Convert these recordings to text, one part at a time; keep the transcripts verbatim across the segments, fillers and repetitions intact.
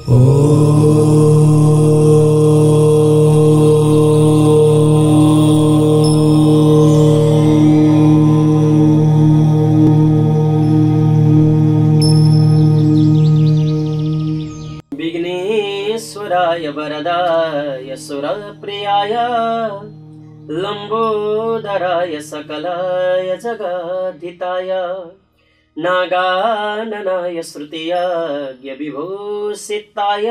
विघ्नेश्वराय वरदाय सुरप्रियाय लंबोदराय सकलाय जगद्धिताय नागाननाय श्रुतियाज्ञ विभूषिताय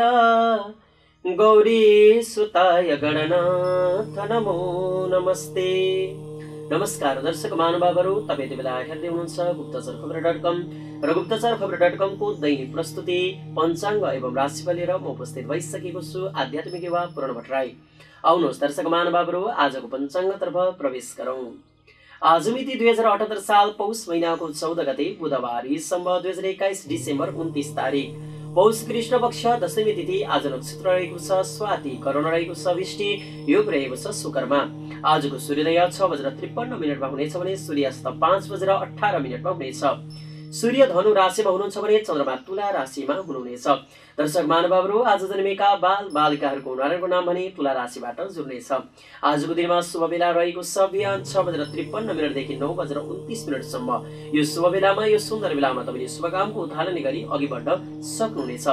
गौरीसुताय गणनाथ नमो नमस्ते। नमस्कार दर्शक महानुभावहरू, तपाईँ यति बेला हेर्दै हुनुहुन्छ गुप्तचर खबर डट कम र गुप्तचर खबर डट कम को दैनिक प्रस्तुति पञ्चाङ्ग एवं राशिफल लिएर म उपस्थित भइसकेको छु आध्यात्मिक युवा पूर्ण भट्टराई। आउनुहोस् दर्शक महानुभावहरू, आजको पञ्चाङ्गतर्फ प्रवेश गरौँ। आज मिति दुई हजार अठहत्तर साल पौष महिनाको चौध गते बुधबार, सम्म दुई हजार एक्काइस डिसेम्बर उन्तीस तारिक, पौष कृष्ण पक्ष दशमी तिथि। आज नक्षत्र रहेको छ स्वाति, करण रहेको छ विष्टि, योग रहेको छ शुक्रमा। आजको सूर्योदय छ बजेर त्रिपन्न मिनटमा हुनेछ भने सूर्यास्त पाँच बजेर अठार मिनटमा हुनेछ। सूर्य धनु राशिमा हुनुहुन्छ भने चन्द्रमा तुला राशिमा हुनुहुनेछ। दर्शक महानुभावहरू, आज जन्मेका बाल बालिकाहरूको उनीहरूको नाम भने तुला राशिबाट जुर्नेछ। आजको दिनमा शुभ बेला रहेको छ बिहान छ बजेर त्रिपन्न मिनटदेखि नौ बजेर उन्तिस मिनटसम्म। यो शुभ बेलामा, यो सुन्दर बेलामा तपाईँले शुभ कामको उद्धारण गरी अघि बढ्न सक्नुहुनेछ।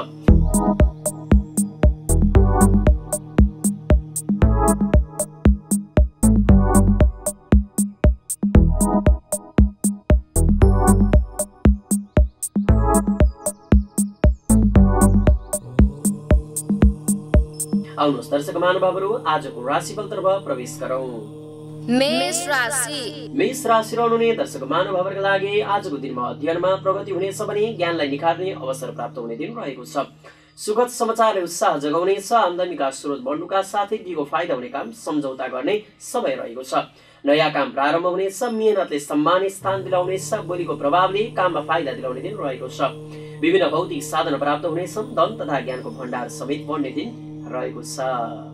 आउनुहोस् दर्शक महानुभावहरू, आजको राशिफलतर्फ प्रवेश गरौँ। मेष राशि मेष राशि रहनुहुने दर्शक महानुभावहरूका लागि आजको दिनमा अध्ययनमा प्रगति हुनेछ भने ज्ञानलाई निखार्ने अवसर प्राप्त हुने दिन रहेको छ। सुखद समाचार उत्साह जगाउनेछ। आमदानीका स्रोत बढ्नुका साथै दिगो फाइदा हुने काम सम्झौता गर्ने समय रहेको छ। नयाँ काम प्रारम्भ हुनेछ। मेहनतले सम्मान स्थान दिलाउनेछ। बोलीको प्रभावले काममा फाइदा दिलाउने दिन रहेको छ। विभिन्न भौतिक साधन प्राप्त हुनेछन्। धन तथा ज्ञानको भण्डार समेत बढ्ने दिन रहेको छ।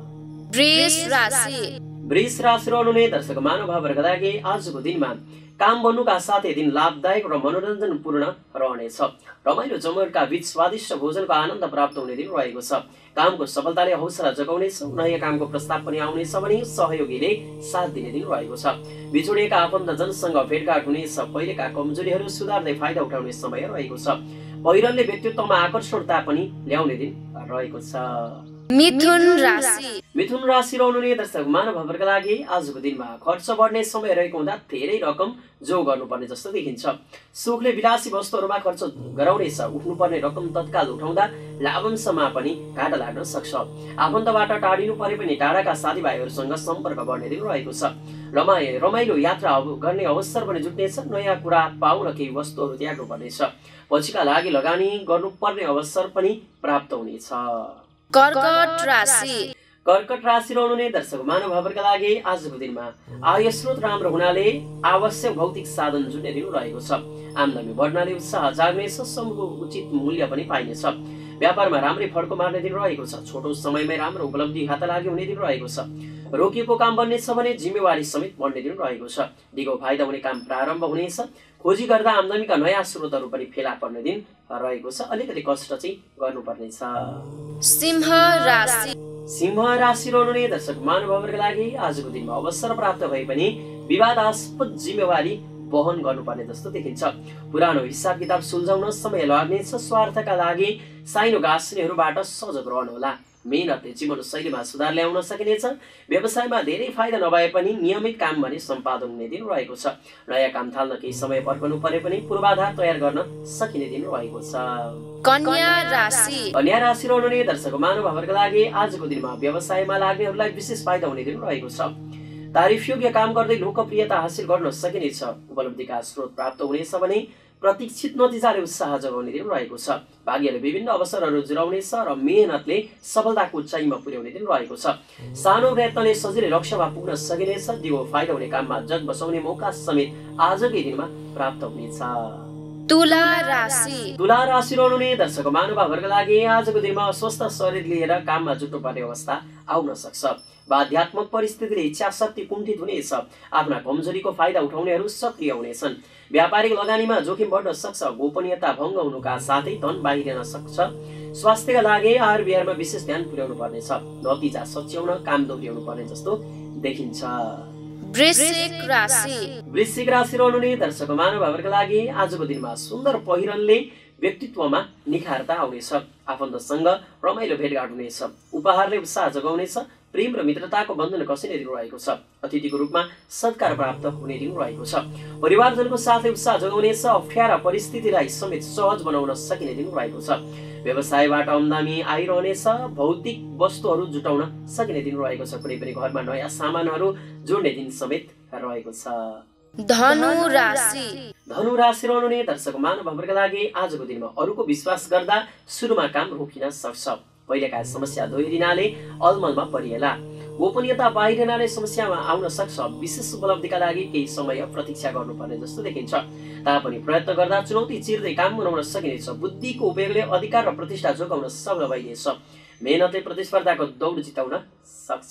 वृष राशि वृष राशि रहनुहुने दर्शक महानुभावहरूका लागि आजको दिनमा काम बन्नुका साथै दिन लाभदायक र मनोरञ्जनपूर्ण रहनेछ। रमाइलो जमघटका बीच स्वादिष्ट भोजनको आनन्द प्राप्त हुने दिन रहेको छ। कामको सफलताले हौसला जगाउनेछ। नयाँ कामको प्रस्ताव पनि आउनेछ भने सहयोगीले साथ दिने दिन रहेको छ। बिछोडिएका आफन्तजनसँग भेटघाट हुनेछ। पहिलेका कमजोरीहरू सुधार्दै फाइदा उठाउने समय रहेको छ। पहिरनले व्यक्तित्वमा आकर्षणता पनि ल्याउने दिन रहेको छ। मिथुन राशि मिथुन राशि रहनुहुने दर्शक महानुभावहरूका लागि आजको दिनमा खर्च बढ्ने समय रहेको हुँदा धेरै रकम जो गर्नुपर्ने जस्तो देखिन्छ। सुखले विलासी वस्तुहरूमा खर्च गराउनेछ। उठ्नुपर्ने रकम तत्काल उठाउँदा लाभांशमा पनि घाटा लाग्न सक्छ। आफन्तबाट टाढिनु परे पनि टाढाका साथीभाइहरूसँग सम्पर्क बढ्ने दिन रहेको छ। रमाइ रमाइलो यात्रा गर्ने अवसर पनि जुट्नेछ। नयाँ कुरा पाउन केही वस्तुहरू त्याग्नु पर्नेछ। पछिका लागि लगानी गर्नुपर्ने अवसर पनि प्राप्त हुनेछ। कर्कट राशि कर्कट राशि रहनुहुने दर्शक महानुभावहरूका लागि आजको दिनमा आय स्रोत राम्रो हुनाले आवश्यक भौतिक साधन जुट्ने दिन रहेको छ। आमदानी बढ्नाले उत्साह जाग्नेछ। समूहको उचित मूल्य पनि पाइनेछ। व्यापारमा राम्रै फड्को मार्ने दिन रहेको छ। छोटो समयमै राम्रो उपलब्धि हात लागि हुने दिन रहेको छ। रोकिएको काम बन्नेछ भने जिम्मेवारी समेत बढ्ने दिन रहेको छ। दिगो फाइदा हुने काम प्रारम्भ हुनेछ। खोजी गर्दा आमदानीका नयाँ स्रोतहरू पनि फेला पर्ने दिन रहेको छ। अलिकति कष्ट चाहिँ गर्नुपर्नेछ। सिंह राशि सिंह राशि रहनुहुने दर्शक महानुभावहरूका लागि आजको दिनमा अवसर प्राप्त भए पनि विवादास्पद जिम्मेवारी वहन गर्नुपर्ने जस्तो देखिन्छ। पुरानो हिसाब किताब सुल्झाउन समय लाग्नेछ। स्वार्थका लागि साइनो गाँस्नेहरूबाट सजग रहनुहोला। मेहनतले जीवन शैलीमा सुधार ल्याउन सकिनेछ। व्यवसायमा धेरै फाइदा नभए पनि नियमित काम भने सम्पादन हुने दिन रहेको छ। नयाँ काम थाल्न केही समय पर्खनु परे पनि पूर्वाधार तयार गर्न सकिने दिन रहेको छ। कन्या राशि कन्या राशि रहनुहुने दर्शक महानुभावहरूका लागि आजको दिनमा व्यवसायमा लाग्नेहरूलाई विशेष फाइदा हुने दिन रहेको छ। तारिफ योग्य काम गर्दै लोकप्रियता हासिल गर्न सकिनेछ। उपलब्धिका स्रोत प्राप्त हुनेछ भने प्रतीक्षित नतिजाले उत्साह जगाउने दिन रहेको छ। भाग्यले विभिन्न अवसरहरू जुराउनेछ र मेहनतले सफलताको उचाइमा पुर्याउने दिन रहेको छ। सानो प्रयत्नले सजिलै लक्ष्यमा पुग्न सकिनेछ। दिगो फाइदा हुने काममा जग बसाउने मौका समेत आजकै दिनमा प्राप्त हुनेछ। तुला राशि तुला राशि रहनुहुने दर्शक महानुभावहरूका लागि आजको दिनमा स्वस्थ शरीर लिएर काममा जुट्नुपर्ने अवस्था आउन सक्छ। बाध्यात्मक परिस्थितिले इच्छा शक्ति कुण्ठित हुनेछ। आफ्ना कमजोरीको फाइदा उठाउनेहरू सक्रिय हुनेछन्। व्यापारिक लगानीमा जोखिम बढ्न सक्छ। गोपनीयता भङ्ग हुनुका साथै धन बाहिरिन सक्छ। स्वास्थ्यका लागि आहार विहारमा विशेष ध्यान पुर्याउनु पर्नेछ। नतिजा सच्याउन काम दोहोर्याउनु पर्ने जस्तो देखिन्छ। वृश्चिक राशि वृश्चिक राशि रहनुहुने दर्शक महानुभावहरूका लागि आजको दिनमा सुन्दर पहिरनले व्यक्तित्वमा निखारता आउनेछ। आफन्तसँग रमाइलो भेटघाट हुनेछ। उपहारले उत्साह जगाउनेछ। प्रेम र मित्रताको बन्धन कसिने दिन रहेको छ। अतिथिको रूपमा सत्कार प्राप्त हुने दिन रहेको छ। परिवारजनको साथै उत्साह जगाउनेछ। अप्ठ्यारा परिस्थितिलाई समेत सहज बनाउन सकिने दिन रहेको छ। व्यवसायबाट आमदानी आइरहनेछ। भौतिक वस्तुहरू जुटाउन सकिने दिन रहेको छ। कुनै पनि घरमा नयाँ सामानहरू जोड्ने दिन समेत रहेको छ। धनु राशि धनु राशि रहनुहुने दर्शक महानुभावहरूका लागि आजको दिनमा अरूको विश्वास गर्दा सुरुमा काम रोकिन सक्छ। पहिलेका समस्या दोहोरिनाले अलमलमा परिएला। गोपनीयता बाहिरिनाले समस्यामा आउन सक्छ। विशेष उपलब्धिका लागि केही समय प्रतीक्षा गर्नुपर्ने जस्तो देखिन्छ। तापनि प्रयत्न गर्दा चुनौती चिर्दै काम बनाउन सकिनेछ। बुद्धिको उपयोगले अधिकार र प्रतिष्ठा जोगाउन सफल भइनेछ। मेहनतले प्रतिस्पर्धाको दौड जिताउन सक्छ।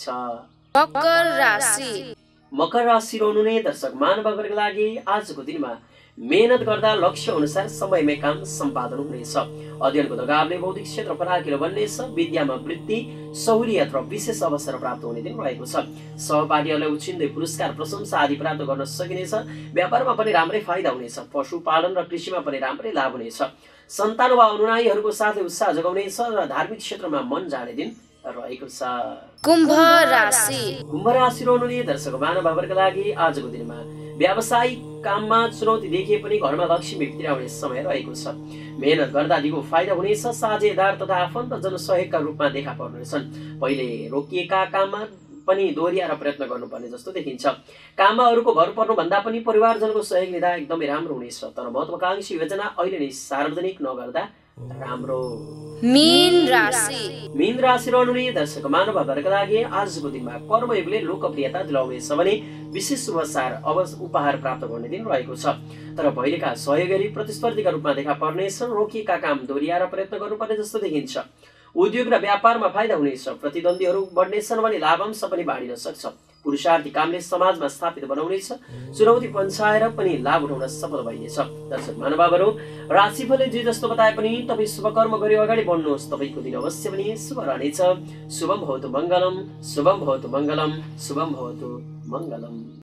मकर राशि मकर राशि रहनुहुने दर्शक महानुभावहरूका लागि आजको दिनमा मेहनत गर्दा लक्ष्य अनुसार समयमै काम सम्पादन हुनेछ। अध्ययनको दगावले बौद्धिक क्षेत्र फराकिलो बन्नेछ। विद्यामा वृद्धि, सहुलियत र विशेष अवसर प्राप्त हुने दिन रहेको छ। सहपाठीहरूलाई उछिन्दै पुरस्कार, प्रशंसा आदि प्राप्त गर्न सकिनेछ। व्यापारमा पनि राम्रै फाइदा हुनेछ। पशुपालन र कृषिमा पनि राम्रै लाभ हुनेछ। सन्तान वा अनुयायीहरूको साथै उत्साह जगाउनेछ र धार्मिक क्षेत्रमा मन जाने दिन रहेको छ। कुम्भ राशि कुम्भ राशि रहनुहुने दर्शक महानुभावहरूका लागि आजको दिनमा व्यावसायिक काममा चुनौती देखिए पनि घरमा लक्ष्मी भित्र आउने समय रहेको छ। मेहनत गर्दा दिगो फाइदा हुनेछ। साझेदार तथा आफन्त जनसहयोगका रूपमा देखा पर्नेछन्। पहिले रोकिएका काममा पनि दोहोर्याएर प्रयत्न गर्नुपर्ने जस्तो देखिन्छ। काममा अरूको भर पर्नुभन्दा पनि परिवारजनको सहयोग लिँदा एकदमै राम्रो हुनेछ। तर महत्वाकांक्षी योजना अहिले नै सार्वजनिक नगर्दा राम्रो। मीन राशि मीन राशि रहनुहुने दर्शक महानुभावहरूका लागि आजको दिनमा कर्मयोगले लोकप्रियता दिलाउनेछ भने विशेष उपचार अवश्य उपहार प्राप्त गर्ने दिन रहेको छ। तर पहिलेका सहयोगी प्रतिस्पर्धीका रूपमा देखा पर्नेछन्। रोकिएका काम दोहोर्याएर प्रयत्न गर्नुपर्ने जस्तो देखिन्छ। उद्योग र व्यापारमा फाइदा हुनेछ। प्रतिद्वन्दीहरू बढ्नेछन् भने लाभांश पनि बाढिन सक्छ। पुरुषार्थी कामले समाजमा स्थापित बनाउनेछ। चुनौती पन्छाएर पनि लाभ उठाउन सफल भइनेछ। दर्शक महानुभावहरू, राशिफलले जे जस्तो बताए पनि तपाईँ शुभ कर्म गरी अगाडि बढ्नुहोस्। तपाईँको दिन अवश्य पनि शुभ रहनेछ। शुभम भवतु मङ्गलम, शुभम भवतु मङ्गलम, शुभम भवतु मङ्गलम।